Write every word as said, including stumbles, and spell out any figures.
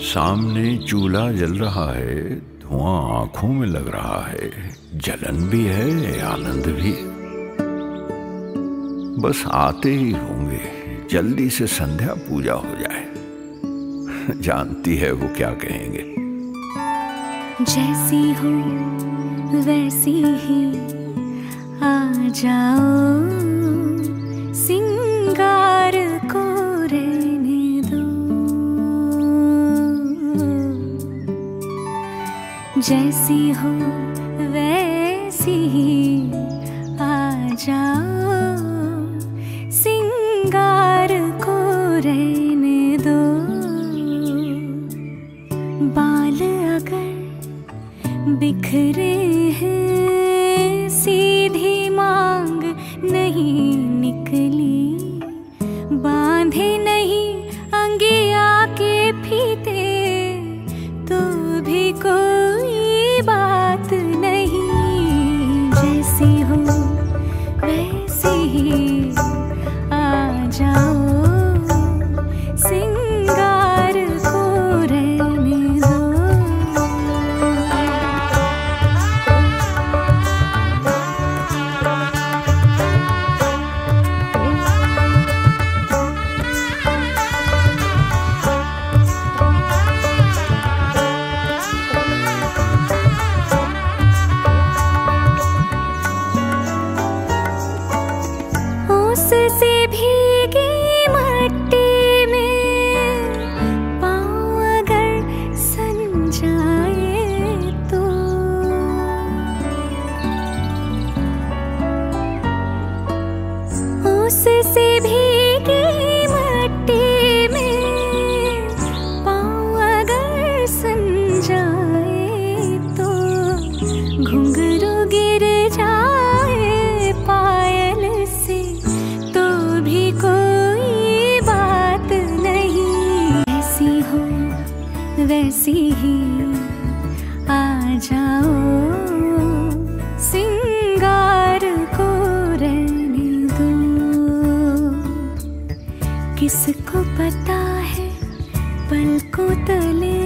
सामने चूल्हा जल रहा है, धुआं आंखों में लग रहा है, जलन भी है आनंद भी। बस आते ही होंगे, जल्दी से संध्या पूजा हो जाए। जानती है वो क्या कहेंगे। जैसी हो वैसी ही आ जाओ, सिंगार को रहने दो। जैसी हो वैसी ही आ जाओ, सिंगार को रहने दो। बाल अगर बिखरे हैं, सीधी मांग नहीं निकली, बांधे नहीं अंगिया के फीते, तो भी कोई बात नहीं। जैसी हो वैसी ही आ जाओ, सिंगार को रहने दो। उससे भीगी मट्टी में पाँव अगर सन जाए तो, उससे भीगी मट्टी में पाँव अगर सन जाए तो, घुंघरू गिर जाए पायल से, तो भी कोई बात नहीं। ऐसी हो वैसी ही आ जाओ, सिंगार को रहने दो। किसको पता है पलकों तले